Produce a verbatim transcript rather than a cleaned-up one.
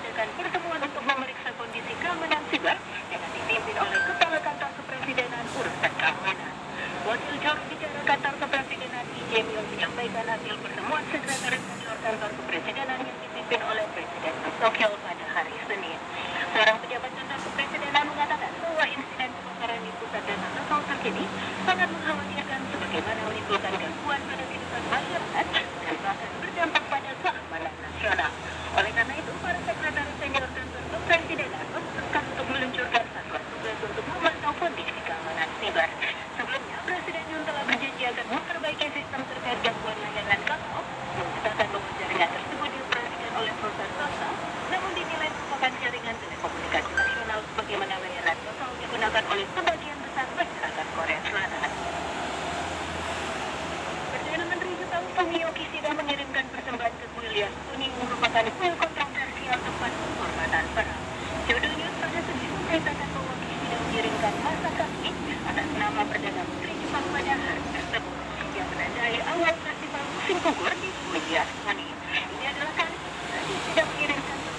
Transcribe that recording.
mengadakan pertemuan untuk memeriksa kondisi keamanan siber yang dipimpin oleh Kepala Kantor Kepresidenan Urusan Keamanan. Wakil juru bicara Kantor Kepresidenan I Jemion menyampaikan hasil pertemuan Sekretaris Jenderal Kantor Kepresidenan yang dipimpin oleh Presiden Tokyo pada hari Senin. Seorang pejabat Kantor Kepresidenan mengatakan bahwa insiden kebakaran di pusat data lokal terkini sangat mengkhawatirkan sebagaimana menimbulkan gangguan pada kehidupan masyarakat dan bahkan berdampak pada keamanan nasional. Oleh karena itu, para Sekretaris Jenderal Kantor Kepresidenan memutuskan untuk meluncurkan satuan tugas untuk memantau kondisi keamanan siber. Sebelumnya, Presiden Yoon telah berjanji akan memperbaiki sistem terkait gangguan layanan kapal, mengatakan bahwa jaringan tersebut dioperasikan oleh perusahaan swasta, namun dinilai merupakan jaringan telekomunikasi nasional sebagaimana layanan kapal digunakan oleh sebagian besar masyarakat Korea Selatan. Perdana Menteri Jepang Fumio Kishida mengirimkan persembahan ke kuil Yasukuni merupakan kuil kontroversial tempat penghormatan perang. Jodo News pada Senin memberitakan bahwa Kishida mengirimkan masa kaki atas nama Perdana Menteri Jepang pada hari tersebut yang menandai awal festival musim gugur di kuil Yasukuni. Ini adalah kali Kishida mengirimkan